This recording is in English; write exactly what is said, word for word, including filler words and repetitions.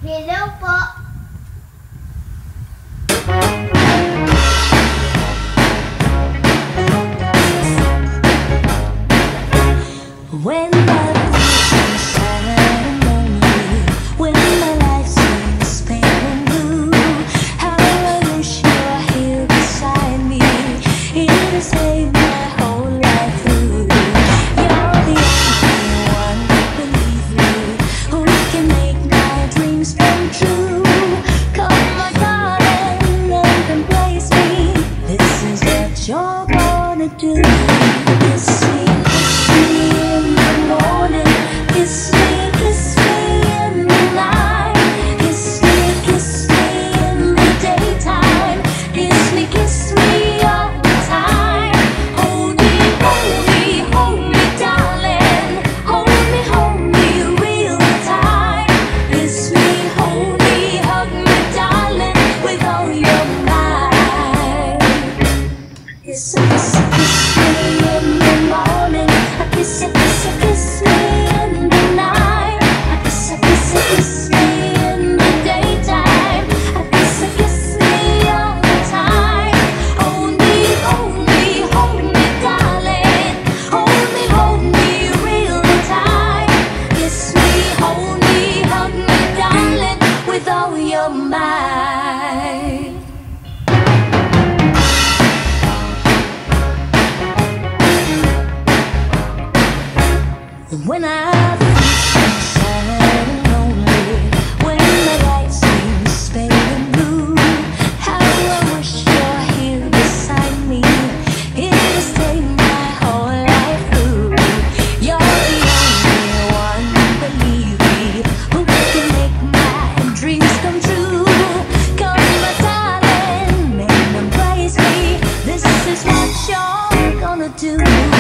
Hello po. When my feels sad and lonely, when my life seems pale and blue, how I wish you were here beside me, here to save my whole life through. You're the only one, believe me, who can make my dreams come true. Come my darling and embrace me, this is what you're gonna do. Kiss me, kiss me in the morning, kiss me, kiss me in the night, kiss me, kiss me in the daytime, kiss me, kiss me all the time. Hold me, hold me, hold me, darling, hold me, hold me real time. Kiss me, hold me, hug me, darling, with all your might. Kiss, kiss, kiss me in the morning, I kiss, I kiss, I kiss me in the night, I kiss, I kiss, I kiss me in the daytime, I kiss, I kiss me all the time. Hold me, hold me, hold me, darling, hold me, hold me real time. Kiss me, hold me, hug me, darling, with all your might. When I feel sad and lonely, when the light seems pale and blue, how I wish you're here beside me, here to stay my whole life through. You're the only one, believe me, who can make my dreams come true. Come my darling and embrace me, this is what you're gonna do.